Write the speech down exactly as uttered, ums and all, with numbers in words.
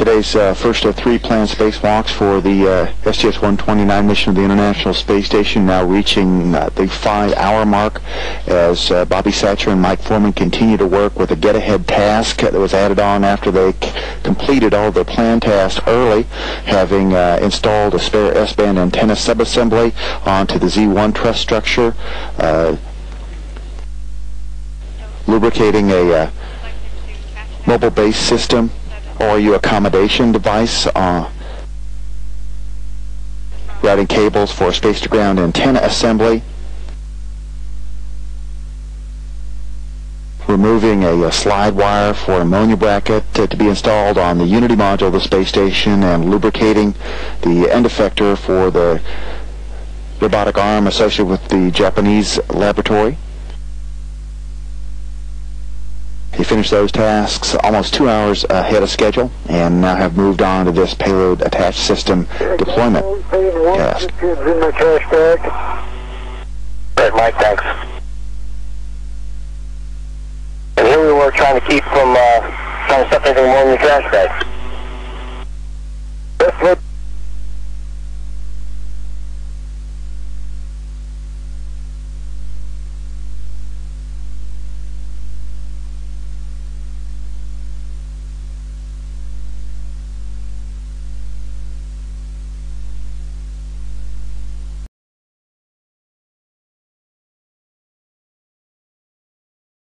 Today's uh, first of three planned spacewalks for the uh, S T S one twenty-nine mission of the International Space Station, now reaching uh, the five-hour mark as uh, Bobby Satcher and Mike Foreman continue to work with a get-ahead task that was added on after they c completed all their planned tasks early, having uh, installed a spare S-band antenna subassembly onto the Z one truss structure, uh, lubricating a uh, mobile base system or your accommodation device, uh, routing cables for space-to-ground antenna assembly, removing a, a slide wire for ammonia bracket to, to be installed on the Unity module of the space station, and lubricating the end effector for the robotic arm associated with the Japanese laboratory. He finished those tasks almost two hours ahead of schedule, and now have moved on to this payload attached system deployment task. In my trash bag. Great, Mike, thanks. And here we were trying to keep from uh, trying to stuff anything more in your trash bag.